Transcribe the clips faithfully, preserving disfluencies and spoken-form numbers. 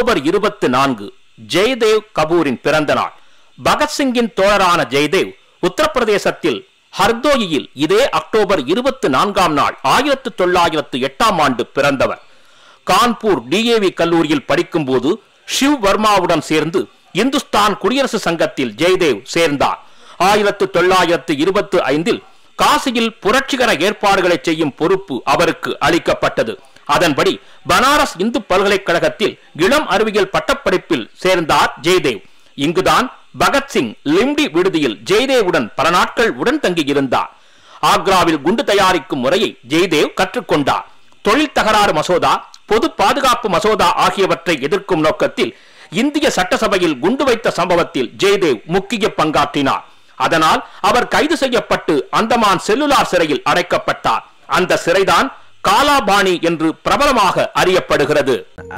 October இருபத்தி நான்கு ஜெயதேவ் கபூரின் பிறந்த நாள். பகத்சிங்கின் தோழரான ஜெயதேவ் உத்தரப்பிரதேசத்தில் ஹர்தோயில் இதே அக்டோபர் இருபத்தி நான்காம் நாள் ஆயிரத்தி தொள்ளாயிரத்து எட்டாம் ஆண்டு பிறந்தவர். கான்பூர் டிஏவி கல்லூரியில் படிக்கும் போது ஷிவ் வர்மாவுடன் சேர்ந்து இந்துஸ்தான் குடியரசு சங்கத்தில் ஜெயதேவ் சேர்ந்தார். ஆயிரத்தி தொள்ளாயிரத்து இருபத்தி ஐந்தில் காசியில் புரட்சிகர ஏற்பாடுகளை செய்யும் பொறுப்பு அவருக்கு அளிக்கப்பட்டது. அதன்படி பனாரஸ் இந்து பல்கலைக்கழகத்தில் இளம் அறிவியல் பட்டப்படிப்பில் சேர்ந்தார் ஜெயதேவ். இங்குதான் பகத்சிங் லிம்டி விடுதியில் ஜெயதேவுடன் பல நாட்கள் உடன் தங்கியிருந்தார். ஆக்ராவில் குண்டு தயாரிக்கும் முறையை ஜெயதேவ் கற்றுக்கொண்டார். தொழில் தகராறு மசோதா, பொது பாதுகாப்பு மசோதா ஆகியவற்றை எதிர்க்கும் நோக்கத்தில் இந்திய சட்டசபையில் குண்டு வைத்த சம்பவத்தில் ஜெயதேவ் முக்கிய பங்காற்றினார். அதனால் அவர் கைது செய்யப்பட்டு அந்தமான் செல்லுலார் சிறையில் அடைக்கப்பட்டார். அந்த சிறைதான் காலாபாணி என்று பிரபலமாக அறியப்படுகிறது.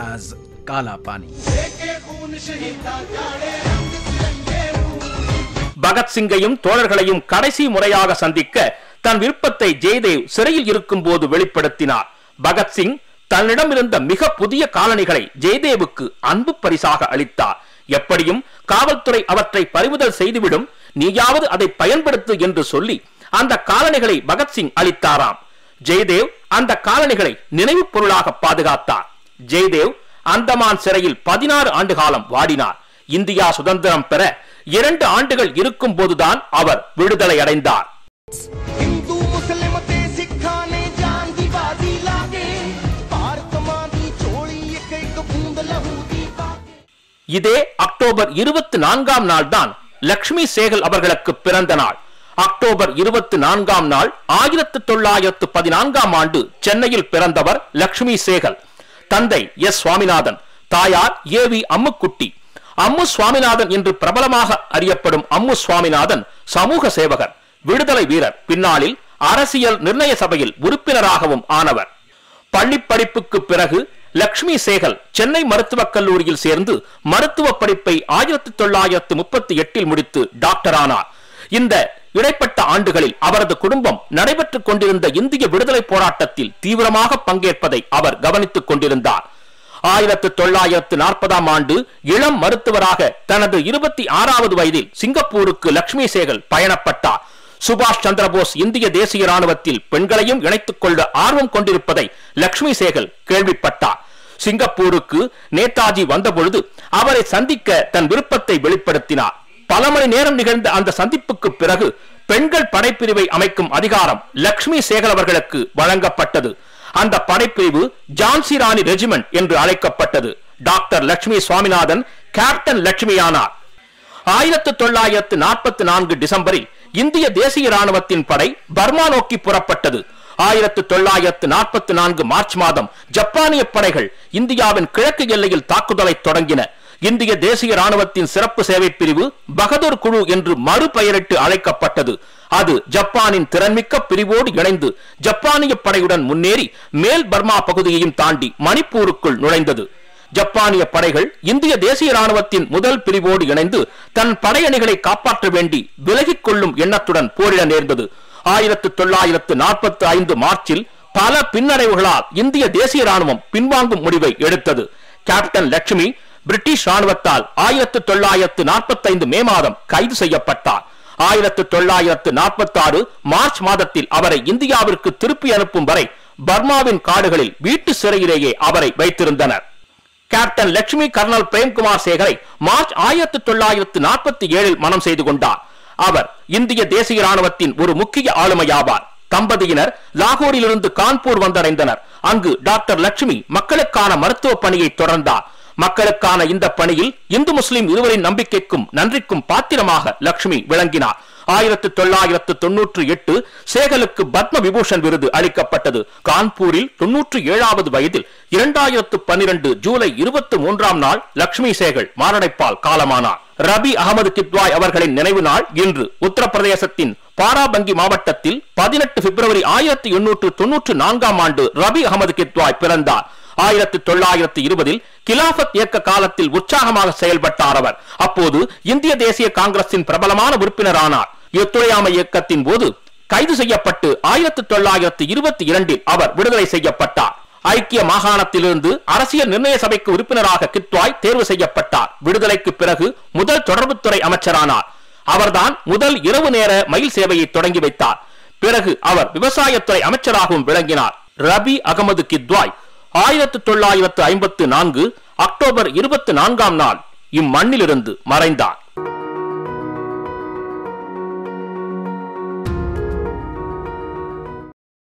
பகத்சிங்கையும் தோழர்களையும் கடைசி முறையாக சந்திக்க தன் விருப்பத்தை ஜெயதேவ் சிறையில் இருக்கும் போது வெளிப்படுத்தினார். பகத்சிங் தன்னிடம் இருந்த மிக புதிய காலணிகளை ஜெயதேவுக்கு அன்பு பரிசாக அளித்தார். எப்படியும் காவல்துறை அவற்றை பறிமுதல் செய்துவிடும், நீயாவது அதை பயன்படுத்து என்று சொல்லி அந்த காலணிகளை பகத்சிங் அளித்தாராம். ஜெயதேவ் அந்த காலணிகளை நினைவு பொருளாக பாதுகாத்தார். ஜெயதேவ் அந்தமான் சிறையில் பதினாறு ஆண்டு காலம் வாடினார். இந்தியா சுதந்திரம் பெற இரண்டு ஆண்டுகள் இருக்கும் போதுதான் அவர் விடுதலை அடைந்தார். இதே அக்டோபர் இருபத்தி நான்காம் நாள் தான் லட்சுமி சேகல் அவர்களுக்கு பிறந்த நாள். அக்டோபர் இருபத்தி நான்காம் நாள் ஆயிரத்தி தொள்ளாயிரத்து பதினான்காம் ஆண்டு சென்னையில் பிறந்தவர் லட்சுமி சேகல். தந்தை எஸ் சுவாமிநாதன், தாயார் ஏ வி அம்முக்குட்டி. அம்மு சுவாமிநாதன் என்று பிரபலமாக அறியப்படும் அம்மு சுவாமிநாதன் சமூக சேவகர், விடுதலை வீரர், பின்னாளில் அரசியல் நிர்ணய சபையில் உறுப்பினராகவும் ஆனவர். பள்ளி படிப்புக்கு பிறகு லட்சுமி சேகல் சென்னை மருத்துவக் கல்லூரியில் சேர்ந்து மருத்துவ படிப்பை ஆயிரத்தி தொள்ளாயிரத்து முப்பத்தி எட்டில் முடித்து டாக்டர் ஆனார். இந்த இடைப்பட்ட ஆண்டுகளில் அவரது குடும்பம் நடைபெற்றுக் கொண்டிருந்த இந்திய விடுதலை போராட்டத்தில் தீவிரமாக பங்கேற்பதை அவர் கவனித்துக் கொண்டிருந்தார். ஆயிரத்தி தொள்ளாயிரத்து நாற்பதாம் ஆண்டு இளம் மருத்துவராக தனது இருபத்தி ஆறாவது வயதில் சிங்கப்பூருக்கு லட்சுமி சேகல் பயணப்பட்டார். சுபாஷ் சந்திரபோஸ் இந்திய தேசிய ராணுவத்தில் பெண்களையும் இணைத்துக் கொள்ள ஆர்வம் கொண்டிருப்பதை லட்சுமி சேகல் கேள்விப்பட்டார். சிங்கப்பூருக்கு நேதாஜி வந்தபொழுது அவரை சந்திக்க தன் விருப்பத்தை வெளிப்படுத்தினார். பல மணி நேரம் நிகழ்ந்த அந்த சந்திப்புக்கு பிறகு பெண்கள் படைப்பிரிவை அமைக்கும் அதிகாரம் லட்சுமி சேகல் அவர்களுக்கு வழங்கப்பட்டது. அந்த படைப்பிரிவு ஜான்சி ராணி ரெஜிமெண்ட் என்று அழைக்கப்பட்டது. டாக்டர் லட்சுமி சுவாமிநாதன் கேப்டன் லட்சுமி ஆனார். ஆயிரத்தி தொள்ளாயிரத்து நாற்பத்தி நான்கு டிசம்பரில் இந்திய தேசிய ராணுவத்தின் படை பர்மா நோக்கி புறப்பட்டது. ஆயிரத்தி தொள்ளாயிரத்து நாற்பத்தி நான்கு மார்ச் மாதம் ஜப்பானிய படைகள் இந்தியாவின் கிழக்கு எல்லையில் தாக்குதலை தொடங்கின. இந்திய தேசிய ராணுவத்தின் சிறப்பு சேவை பிரிவு பகதூர் குழு என்று மறுபெயரிட்டு அழைக்கப்பட்டது. அது ஜப்பானின் திறன்மிக்க பிரிவோடு இணைந்து ஜப்பானிய படையுடன் முன்னேறி மேல் பர்மா பகுதியையும் தாண்டி மணிப்பூருக்குள் நுழைந்தது. ஜப்பானிய படைகள் இந்திய தேசிய ராணுவத்தின் முதல் பிரிவோடு இணைந்து தன் படையணிகளை காப்பாற்ற வேண்டி விலகிக் கொள்ளும் எண்ணத்துடன் போரிட நேர்ந்தது. ஆயிரத்தி தொள்ளாயிரத்து நாற்பத்தி ஐந்து மார்ச்சில் பல பின்னடைவுகளால் இந்திய தேசிய ராணுவம் பின்வாங்கும் முடிவை எடுத்தது. கேப்டன் லட்சுமி பிரிட்டிஷ் ராணுவத்தால் ஆயிரத்தி தொள்ளாயிரத்து நாற்பத்தி ஐந்து மே மாதம் கைது செய்யப்பட்டார். ஆயிரத்தி தொள்ளாயிரத்து நாற்பத்தி ஆறு மார்ச் மாதத்தில் அவரை இந்தியாவிற்கு திருப்பி அனுப்பும் வரை பர்மாவின் காடுகளில் வீட்டு சிறையிலேயே அவரை வைத்திருந்தனர். கேப்டன் லட்சுமி கர்னல் பிரேம்குமார் சேகரை மார்ச் ஆயிரத்தி தொள்ளாயிரத்து நாற்பத்தி ஏழில் மனம் செய்து கொண்டார். அவர் இந்திய தேசிய ராணுவத்தின் ஒரு முக்கிய ஆளுமையாவார். தம்பதியினர் லாகூரிலிருந்து கான்பூர் வந்தடைந்தனர். அங்கு டாக்டர் லட்சுமி மக்களுக்கான மருத்துவ பணியை தொடர்ந்தார். மக்களுக்கான இந்த பணியில் இந்து முஸ்லிம் இருவரின் நம்பிக்கைக்கும் நன்றிக்கும் பாத்திரமாக லட்சுமி விளங்கினார். ஆயிரத்தி தொள்ளாயிரத்து தொன்னூற்றி எட்டு சேகலுக்கு பத்ம விபூஷன் விருது அளிக்கப்பட்டது. கான்பூரில் தொன்னூற்றி ஏழாவது வயதில் இரண்டாயிரத்து பன்னிரண்டு ஜூலை இருபத்தி மூன்றாம் நாள் லட்சுமி சேகல் மாரடைப்பால் காலமானார். ரபி அகமது கித்வாய் அவர்களின் நினைவு நாள் இன்று. உத்தரப்பிரதேசத்தின் பாராபங்கி மாவட்டத்தில் பதினெட்டு பிப்ரவரி ஆயிரத்தி எண்ணூற்று தொன்னூற்று நான்காம் ஆண்டு ரபி அகமது கித்வாய் பிறந்தார். ஆயிரத்தி தொள்ளாயிரத்து இருபதில் கிலாபத் இயக்க காலத்தில் உற்சாகமாக செயல்பட்டார் அவர். அப்போது இந்திய தேசிய காங்கிரசின் பிரபலமான உறுப்பினரானார். ஒத்துழையாமை இயக்கத்தின் போது கைது செய்யப்பட்டு ஆயிரத்தி தொள்ளாயிரத்து இருபத்தி இரண்டில் அவர் விடுதலை செய்யப்பட்டார். ஐக்கிய மாகாணத்திலிருந்து அரசியல் நிர்ணய சபைக்கு உறுப்பினராக கித்வாய் தேர்வு செய்யப்பட்டார். விடுதலைக்கு பிறகு முதல் தொடர்புத்துறை அமைச்சரானார். அவர்தான் முதல் இரவு நேர மயில் சேவையை தொடங்கி வைத்தார். பிறகு அவர் விவசாயத்துறை அமைச்சராகவும் விளங்கினார். ரபி அகமது கித்வாய் ஆயிரத்தி தொள்ளாயிரத்து ஐம்பத்து நான்கு அக்டோபர் இருபத்தி நான்காம் நாள் இம்மண்ணிலிருந்து மறைந்தார்.